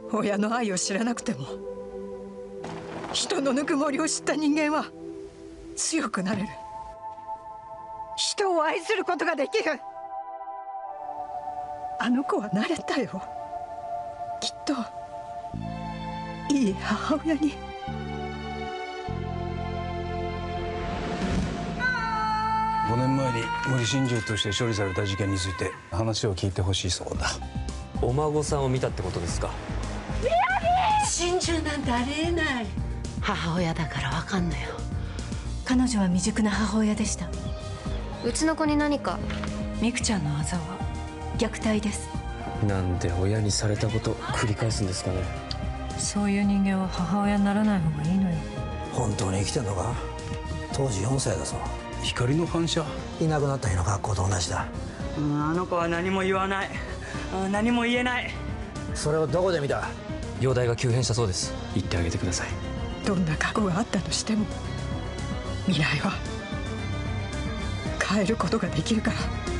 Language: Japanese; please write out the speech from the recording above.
親の愛を知らなくても人のぬくもりを知った人間は強くなれる。人を愛することができる。あの子はなれたよ。きっといい母親に。 5年前に無理心中として処理された事件について話を聞いてほしいそうだ。 お孫さんを見たってことですか？ 心中なんてありえない。母親だからわかんのよ。 彼女は未熟な母親でした。 うちの子に何か？ ミクちゃんのあざは虐待です。 なんで親にされたこと繰り返すんですかね。 そういう人間は母親にならない方がいいのよ。 本当に生きてんのか？当時4歳だぞ。 光の反射？ いなくなった日の学校と同じだ。 あの子は何も言わない。何も言えない。 それをどこで見た？ 容体が急変したそうです。言ってあげてください。 どんな過去があったとしても未来は変えることができるから。